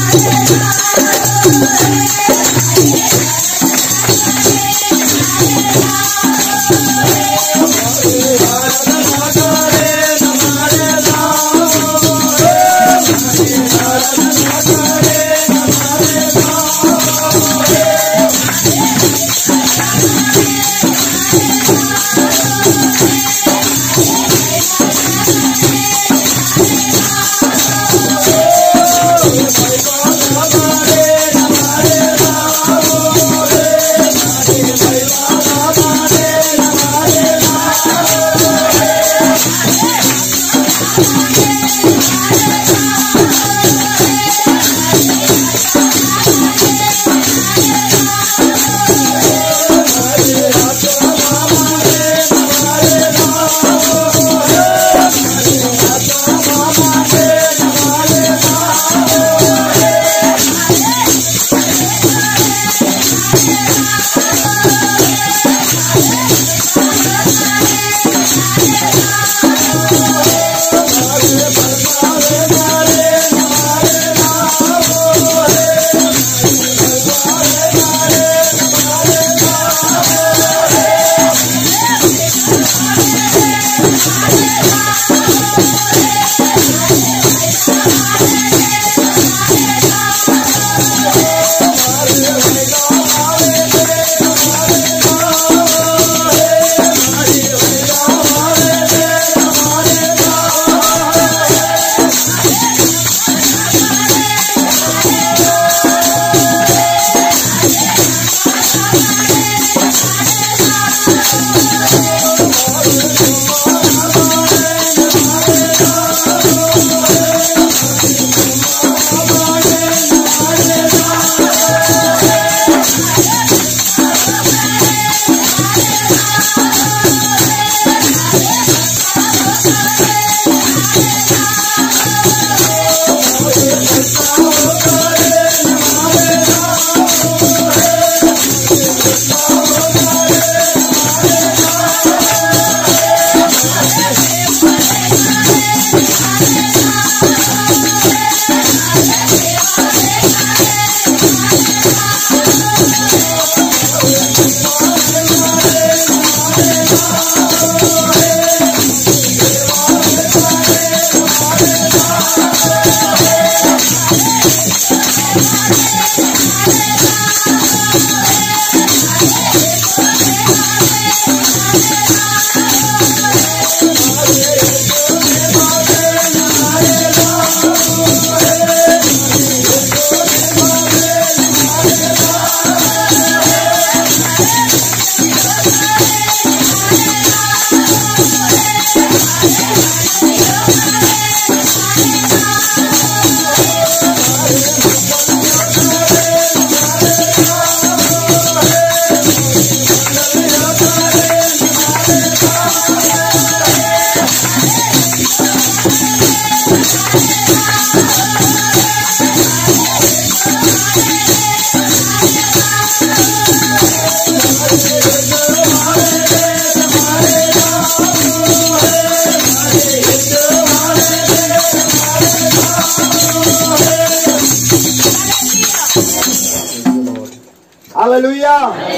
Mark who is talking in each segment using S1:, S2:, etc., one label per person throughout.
S1: hallelujah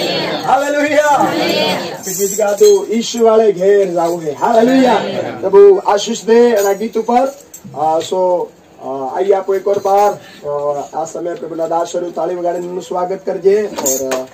S1: hallelujah गीत गा दो ईश्वर वाले घेर जाओगे हालेलुया प्रभु आशीष दे गीत ऊपर सो आइए आपको एक और बार आ समय प्रभु दास ताली वगाड़ी स्वागत करजे और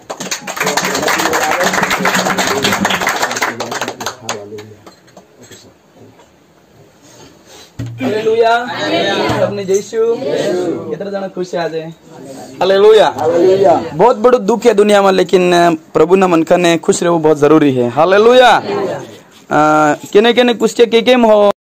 S2: हालेलुया सबने जयशु कितना जन खुश है आज हालेलुया
S1: हालेलुया
S2: बहुत बड़ा दुख है दुनिया में लेकिन प्रभु ना मन ने खुश रहना बहुत जरूरी है हालेलुया केने केने कुछ के केम हो